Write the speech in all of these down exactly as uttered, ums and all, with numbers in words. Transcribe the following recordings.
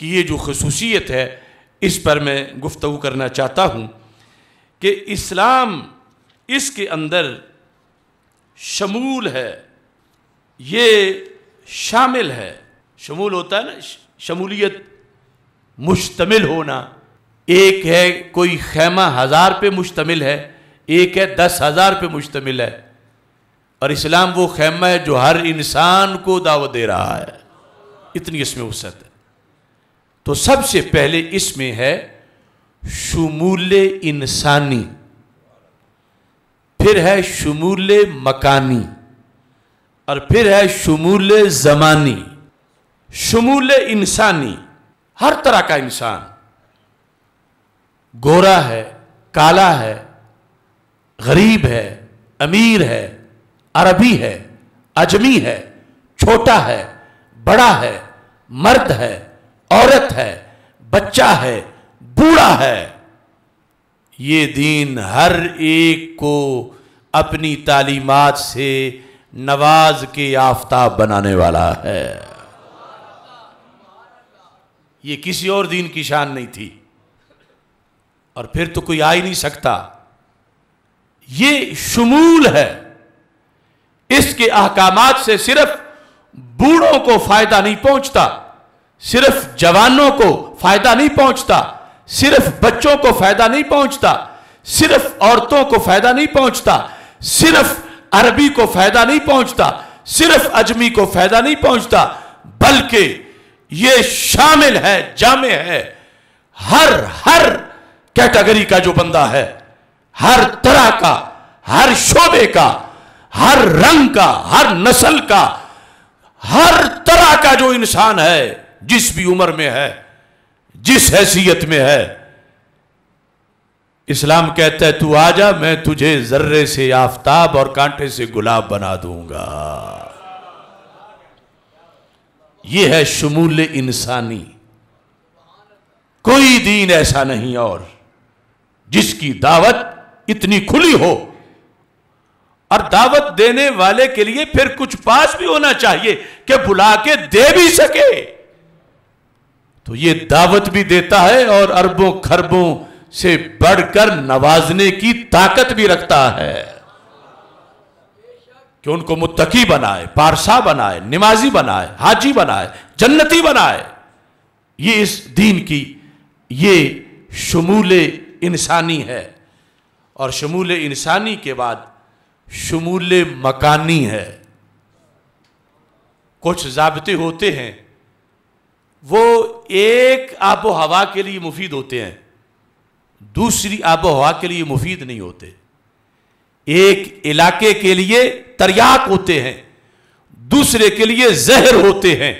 کی یہ جو خصوصیت ہے اس پر میں گفتگو کرنا چاہتا ہوں کہ اسلام اس کے اندر شمول ہے، یہ شامل ہے۔ شمول ہوتا ہے نا، شمولیت، مشتمل ہونا۔ ایک ہے کوئی خیمہ ہزار پہ مشتمل ہے، ایک ہے دس ہزار پہ مشتمل ہے، اور اسلام وہ خیمہ ہے جو ہر انسان کو دعوت دے رہا ہے، اتنی اس میں وسعت ہے۔ تو سب سے پہلے اس میں ہے شمول انسانی، پھر ہے شمول مکانی، اور پھر ہے شمول زمانی۔ شمول انسانی، ہر طرح کا انسان، گورا ہے، کالا ہے، غریب ہے، امیر ہے، عربی ہے، اجمی ہے، چھوٹا ہے، بڑا ہے، مرد ہے، عورت ہے، بچہ ہے، بوڑھا ہے۔ یہ دین ہر ایک کو اپنی تعلیمات سے نواز کے آفتاب بنانے والا ہے۔ یہ کسی اور دین کی شان نہیں تھی، اور پھر تو کوئی آ ہی نہیں سکتا۔ یہ شمول ہے، اس کے احکامات سے صرف بوڑھوں کو فائدہ نہیں پہنچتا، صرف جوانوں کو فائدہ نہیں پہنچتا، صرف بچوں کو فائدہ نہیں پہنچتا، صرف عورتوں کو فائدہ نہیں پہنچتا، صرف عربی کو فائدہ نہیں پہنچتا، صرف اجمی کو فائدہ نہیں پہنچتا، بلکہ یہ شامل ہے، جامع ہے، ہر ہر کیٹیگری کا جو بندہ ہے، ہر طرح کا، ہر شعبے کا، ہر رنگ کا، ہر نسل کا، ہر طرح کا جو انسان ہے، جس بھی عمر میں ہے، جس حیثیت میں ہے، اسلام کہتا ہے تو آجا، میں تجھے ذرے سے آفتاب اور کانٹے سے گلاب بنا دوں گا۔ یہ ہے شمول انسانی۔ کوئی دین ایسا نہیں اور جس کی دعوت اتنی کھلی ہو، اور دعوت دینے والے کے لیے پھر کچھ پاس بھی ہونا چاہیے کہ بلا کے دے بھی سکے۔ تو یہ دعوت بھی دیتا ہے اور اربوں خربوں سے بڑھ کر نوازنے کی طاقت بھی رکھتا ہے کہ ان کو متقی بنائے، پارسا بنائے، نمازی بنائے، حاجی بنائے، جنتی بنائے۔ یہ اس دین کی یہ شمول انسانی ہے۔ اور شمول انسانی کے بعد شمول مکانی ہے۔ کچھ ضابطے ہوتے ہیں، وہ ایک آب و ہوا کے لیے مفید ہوتے ہیں، دوسری آب و ہوا کے لیے مفید نہیں ہوتے۔ ایک علاقے کے لیے تریاک ہوتے ہیں، دوسرے کے لیے زہر ہوتے ہیں۔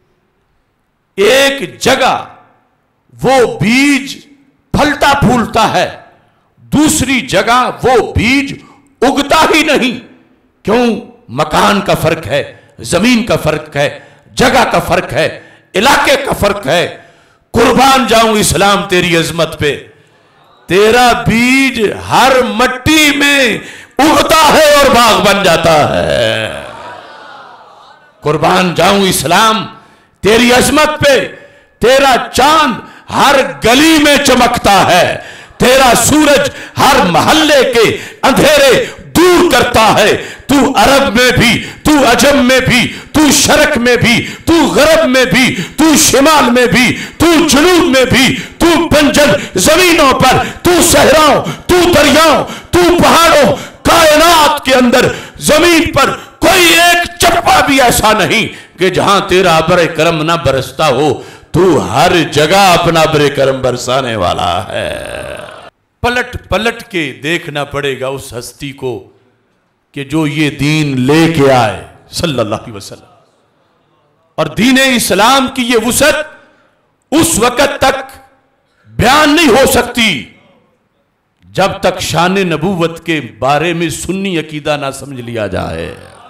ایک جگہ وہ بیج پھلتا پھولتا ہے، دوسری جگہ وہ بیج اگتا ہی نہیں۔ کیوں؟ مکان کا فرق ہے، زمین کا فرق ہے، جگہ کا فرق ہے، علاقے کا فرق ہے۔ قربان جاؤں اسلام تیری عظمت پہ، تیرا بیج ہر مٹی میں اگتا ہے اور باغ بن جاتا ہے۔ قربان جاؤں اسلام تیری عظمت پہ، تیرا چاند ہر گلی میں چمکتا ہے، تیرا سورج ہر محلے کے اندھیرے دور کرتا ہے۔ تو عرب میں بھی، تو عجم میں بھی، تو شرق میں بھی، تو غرب میں بھی، تو شمال میں بھی، تو جنوب میں بھی، تو بنجر زمینوں پر، تو صحراؤں، تو دریاؤں، تو پہاڑوں، کائنات کے اندر زمین پر کوئی ایک چپا بھی ایسا نہیں کہ جہاں تیرا ابر کرم نہ برستا ہو۔ تو ہر جگہ اپنا ابر کرم برسانے والا ہے۔ پلٹ پلٹ کے دیکھنا پڑے گا اس ہستی کو کہ جو یہ دین لے کے آئے صلی اللہ علیہ وسلم۔ اور دین اسلام کی یہ وسعت اس وقت تک بیان نہیں ہو سکتی جب تک شان نبوت کے بارے میں سنی عقیدہ نہ سمجھ لیا جائے۔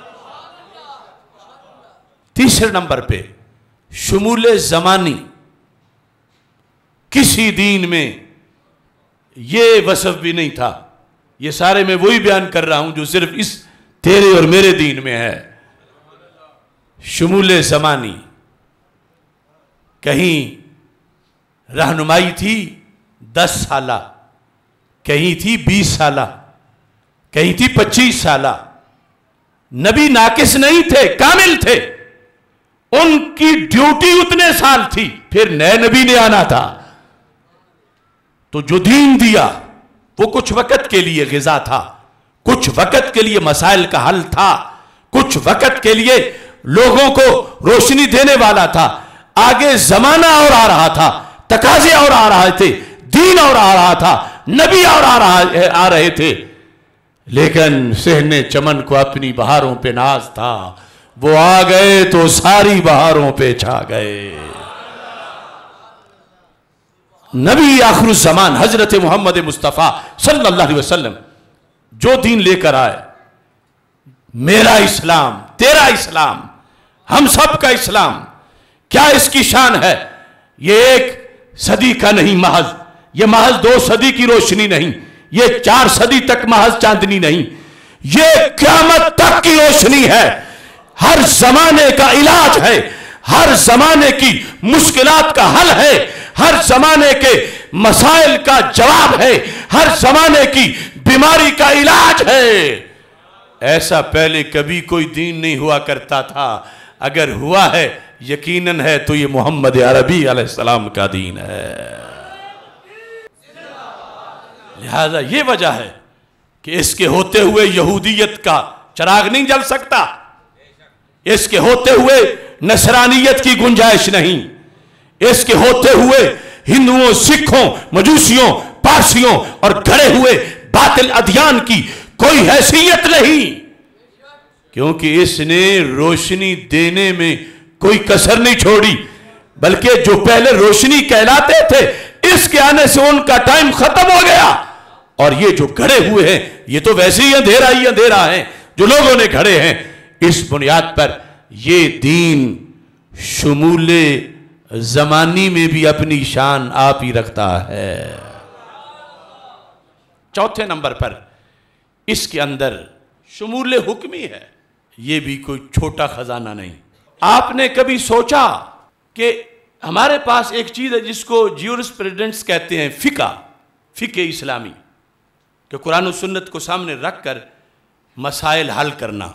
تیسرے نمبر پہ شمول زمانی۔ کسی دین میں یہ وصف بھی نہیں تھا، یہ سارے میں وہی بیان کر رہا ہوں جو صرف اس تیرے اور میرے دین میں ہے۔ شمول زمانی، کہیں رہنمائی تھی دس سالہ، کہیں تھی بیس سالہ، کہیں تھی پچیس سالہ. نبی ناقص نہیں تھے، کامل تھے. ان کی ڈیوٹی اتنے سال تھی، پھر نئے نبی نے آنا تھا. تو جو دین دیا وہ کچھ وقت کے لیے غذا تھا، کچھ وقت کے لیے مسائل کا حل تھا، کچھ وقت کے لیے لوگوں کو روشنی دینے والا تھا. آگے زمانہ اور آ رہا تھا، تقاضے اور آ رہے تھے، دین اور آ رہا تھا، نبی اور آ رہا آ رہے تھے. لیکن صحن چمن کو اپنی بہاروں پہ ناز تھا، وہ آ گئے تو ساری بہاروں پہ چھا گئے. نبی آخر الزمان حضرت محمد مصطفیٰ صلی اللہ علیہ وسلم جو دین لے کر آئے، میرا اسلام، تیرا اسلام، ہم سب کا اسلام، کیا اس کی شان ہے؟ یہ ایک صدی کا نہیں محض، یہ محض دو صدی کی روشنی نہیں، یہ چار صدی تک محض چاندنی نہیں، یہ قیامت تک کی روشنی ہے. ہر زمانے کا علاج ہے، ہر زمانے کی مشکلات کا حل ہے، ہر زمانے کے مسائل کا جواب ہے، ہر زمانے کی بیماری کا علاج ہے. ایسا پہلے کبھی کوئی دین نہیں ہوا کرتا تھا. اگر ہوا ہے یقیناً ہے تو یہ محمد عربی علیہ السلام کا دین ہے. لہذا یہ وجہ ہے کہ اس کے ہوتے ہوئے یہودیت کا چراغ نہیں جل سکتا، اس کے ہوتے ہوئے نصرانیت کی گنجائش نہیں، اس کے ہوتے ہوئے ہندوؤں، سکھوں، مجوسیوں، پارسیوں اور گھڑے ہوئے باطل ادیان کی کوئی حیثیت نہیں، کیونکہ اس نے روشنی دینے میں کوئی کسر نہیں چھوڑی. بلکہ جو پہلے روشنی کہلاتے تھے، اس کے آنے سے ان کا ٹائم ختم ہو گیا. اور یہ جو گھڑے ہوئے ہیں یہ تو ویسے ہی اندھیرا ہی اندھیرا ہے جو لوگوں نے گھڑے ہیں. اس بنیاد پر یہ دین شمول زمانی میں بھی اپنی شان آپ ہی رکھتا ہے. چوتھے نمبر پر اس کے اندر شمول حکمی ہے. یہ بھی کوئی چھوٹا خزانہ نہیں. آپ نے کبھی سوچا کہ ہمارے پاس ایک چیز ہے جس کو جیورسپریڈنٹس کہتے ہیں، فقہ، فقہ اسلامی، کہ قرآن و سنت کو سامنے رکھ کر مسائل حل کرنا.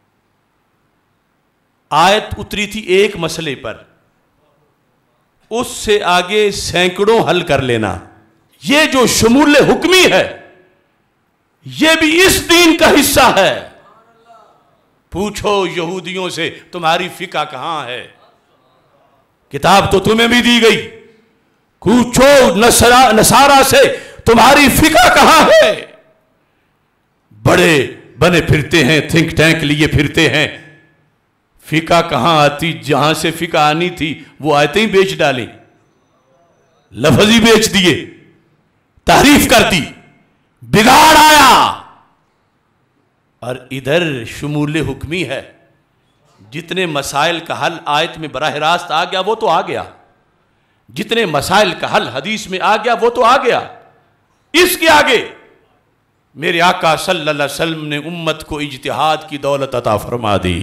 آیت اتری تھی ایک مسئلے پر، اس سے آگے سینکڑوں حل کر لینا. یہ جو شمول حکمی ہے یہ بھی اس دین کا حصہ ہے. پوچھو یہودیوں سے تمہاری فقہ کہاں ہے؟ کتاب تو تمہیں بھی دی گئی. پوچھو نصارہ سے تمہاری فقہ کہاں ہے؟ بڑے بنے پھرتے ہیں، تھنک ٹینک لیے پھرتے ہیں. فقہ کہاں آتی؟ جہاں سے فقہ آنی تھی وہ آیتیں بیچ ڈالی، لفظ ہی بیچ دیے، تحریف کر دی، بگاڑ آیا. اور ادھر شمول حکمی ہے. جتنے مسائل کا حل آیت میں براہ راست آ گیا وہ تو آ گیا، جتنے مسائل کا حل حدیث میں آ گیا وہ تو آ گیا. اس کے آگے میرے آقا صلی اللہ علیہ وسلم نے امت کو اجتہاد کی دولت عطا فرما دی.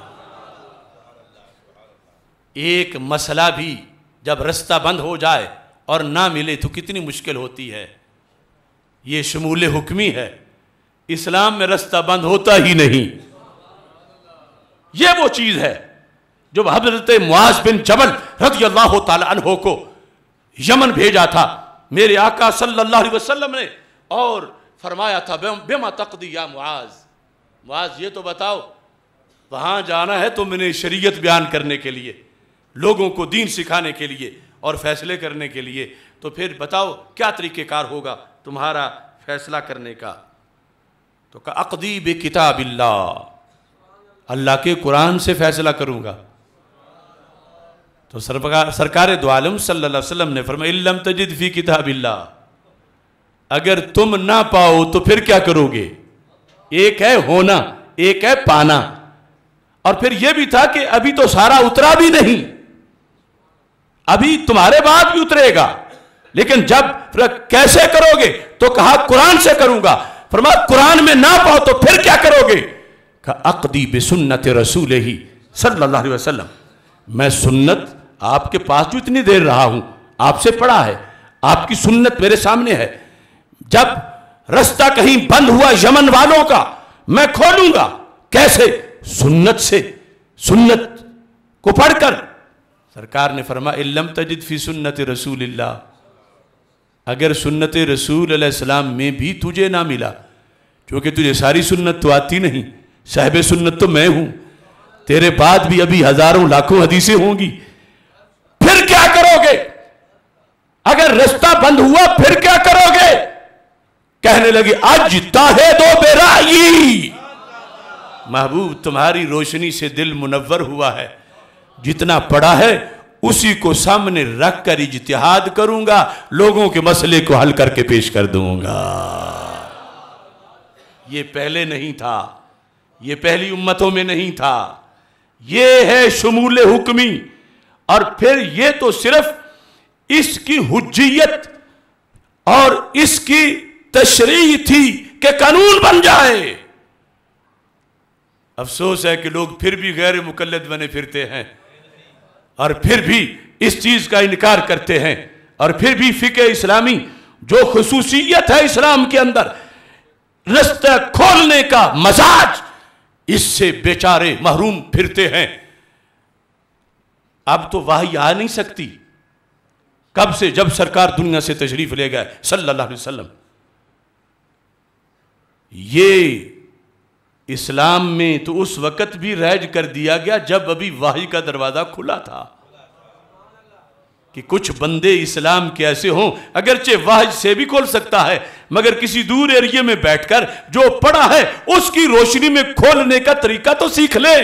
ایک مسئلہ بھی جب رستہ بند ہو جائے اور نہ ملے تو کتنی مشکل ہوتی ہے. یہ شمول حکمی ہے. اسلام میں رستہ بند ہوتا ہی نہیں. یہ وہ چیز ہے جو حضرت معاذ بن جبل رضی اللہ تعالی عنہ کو یمن بھیجا تھا میرے آقا صلی اللہ علیہ وسلم نے، اور فرمایا تھا بما تقضی یا معاذ، معاذ یہ تو بتاؤ، وہاں جانا ہے تو میں نے شریعت بیان کرنے کے لیے، لوگوں کو دین سکھانے کے لیے اور فیصلے کرنے کے لیے، تو پھر بتاؤ کیا طریقہ کار ہوگا تمہارا فیصلہ کرنے کا؟ تو کہ اقضی بکتاب اللہ، اللہ کے قرآن سے فیصلہ کروں گا. تو سرکار دو عالم صلی اللہ علیہ وسلم نے فرمایا ان لم تجد فی کتاب اللہ، اگر تم نہ پاؤ تو پھر کیا کرو گے؟ ایک ہے ہونا، ایک ہے پانا. اور پھر یہ بھی تھا کہ ابھی تو سارا اترا بھی نہیں، ابھی تمہارے بعد بھی اترے گا، لیکن جب کیسے کرو گے؟ تو کہا قرآن سے کروں گا. فرمایا قرآن میں نہ پاؤ تو پھر کیا کرو گے؟ کہا اقضی بسنت رسول ہی صلی اللہ علیہ وسلم، میں سنت آپ کے پاس جو اتنی دیر رہا ہوں آپ سے پڑھا ہے، آپ کی سنت میرے سامنے ہے. جب رستہ کہیں بند ہوا یمن والوں کا، میں کھولوں گا. کیسے؟ سنت سے، سنت کو پڑھ کر. سرکار نے فرمایا اِن لَمْ تَجِدْ فِي سُنَّتِ رسول اللہ، اگر سنت رسول علیہ السلام میں بھی تجھے نہ ملا، کیونکہ تجھے ساری سنت تو آتی نہیں، صاحب سنت تو میں ہوں، تیرے بعد بھی ابھی ہزاروں لاکھوں حدیثیں ہوں گی، پھر کیا کرو گے؟ اگر رستہ بند ہوا پھر کیا کرو گے؟ کہنے لگے اجتہدوا برأیی، محبوب تمہاری روشنی سے دل منور ہوا ہے، جتنا پڑھا ہے اسی کو سامنے رکھ کر اجتہاد کروں گا، لوگوں کے مسئلے کو حل کر کے پیش کر دوں گا. یہ پہلے نہیں تھا، یہ پہلی امتوں میں نہیں تھا. یہ ہے شمول حکمی. اور پھر یہ تو صرف اس کی حجیت اور اس کی تشریح تھی کہ قانون بن جائے. افسوس ہے کہ لوگ پھر بھی غیر مقلد بنے پھرتے ہیں، اور پھر بھی اس چیز کا انکار کرتے ہیں، اور پھر بھی فقہ اسلامی جو خصوصیت ہے اسلام کے اندر، رستہ کھولنے کا مزاج، اس سے بیچارے محروم پھرتے ہیں. اب تو وحی آ نہیں سکتی. کب سے؟ جب سرکار دنیا سے تشریف لے گئے صلی اللہ علیہ وسلم. یہ اسلام میں تو اس وقت بھی رائج کر دیا گیا جب ابھی وحی کا دروازہ کھلا تھا، کہ کچھ بندے اسلام کے ایسے ہوں، اگرچہ وحی سے بھی کھول سکتا ہے، مگر کسی دور ایریے میں بیٹھ کر جو پڑھا ہے اس کی روشنی میں کھولنے کا طریقہ تو سیکھ لیں،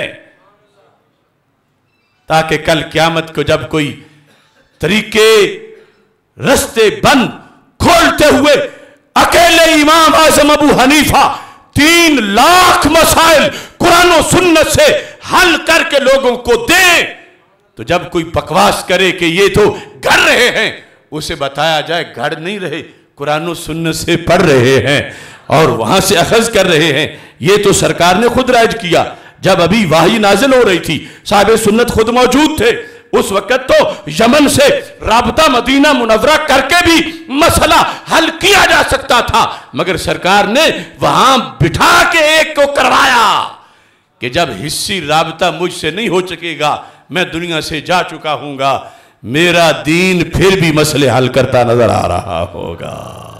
تاکہ کل قیامت کو جب کوئی طریقے رستے بند کھولتے ہوئے اکیلے امام اعظم ابو حنیفہ تین لاکھ مسائل قرآن و سنت سے حل کر کے لوگوں کو دیں، تو جب کوئی بکواس کرے کہ یہ تو گھڑ رہے ہیں، اسے بتایا جائے گھڑ نہیں رہے، قرآن و سنت سے پڑھ رہے ہیں اور وہاں سے اخذ کر رہے ہیں. یہ تو سرکار نے خود رائج کیا جب ابھی وحی نازل ہو رہی تھی، صاحب سنت خود موجود تھے. اس وقت تو یمن سے رابطہ مدینہ منورہ کر کے بھی مسئلہ حل کیا جا سکتا تھا، مگر سرکار نے وہاں بٹھا کے ایک کو کروایا کہ جب حصی رابطہ مجھ سے نہیں ہو سکے گا، میں دنیا سے جا چکا ہوں گا، میرا دین پھر بھی مسئلے حل کرتا نظر آ رہا ہوگا.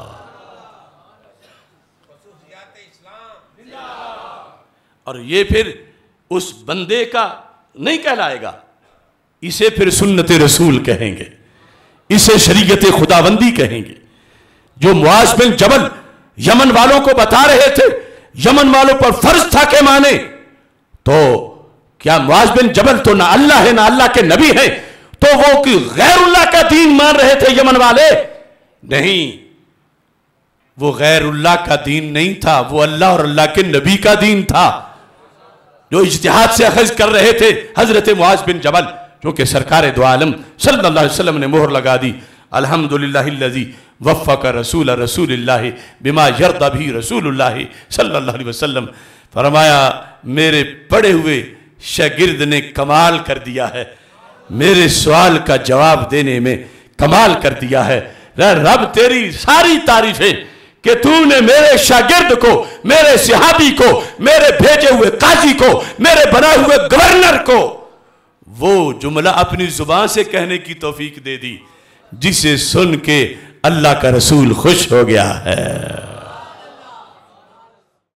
اور یہ پھر اس بندے کا نہیں کہلائے گا، اسے پھر سنت رسول کہیں گے، اسے شریعت خداوندی کہیں گے. جو معاذ بن جبل یمن والوں کو بتا رہے تھے، یمن والوں پر فرض تھا کہ مانے، تو کیا معاذ بن جبل تو نہ اللہ ہے نہ اللہ کے نبی ہے، تو وہ غیر اللہ کا دین مان رہے تھے یمن والے؟ نہیں، وہ غیر اللہ کا دین نہیں تھا، وہ اللہ اور اللہ کے نبی کا دین تھا جو اجتہاد سے اخذ کر رہے تھے حضرت معاذ بن جبل. کیونکہ سرکار دو عالم صلی اللہ علیہ وسلم نے مہر لگا دی، الحمدللہ الذی وفق رسول رسول اللہ بما یرضی بھی رسول اللہ صلی اللہ علیہ وسلم. فرمایا میرے پڑھے ہوئے شاگرد نے کمال کر دیا ہے، میرے سوال کا جواب دینے میں کمال کر دیا ہے. رب تیری ساری تعریفیں کہ تو نے میرے شاگرد کو، میرے صحابی کو، میرے بھیجے ہوئے قاضی کو، میرے بنائے ہوئے گورنر کو وہ جملہ اپنی زبان سے کہنے کی توفیق دے دی جسے سن کے اللہ کا رسول خوش ہو گیا ہے.